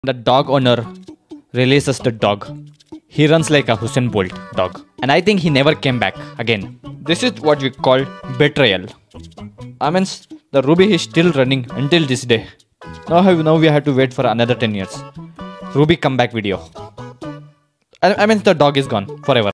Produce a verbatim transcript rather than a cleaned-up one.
The dog owner releases the dog. He runs like a Usain Bolt dog. And I think he never came back again. This is what we call betrayal. I mean, the Ruby is still running until this day. Now, have, now we have to wait for another ten years. Ruby comeback video. I, I mean, the dog is gone forever.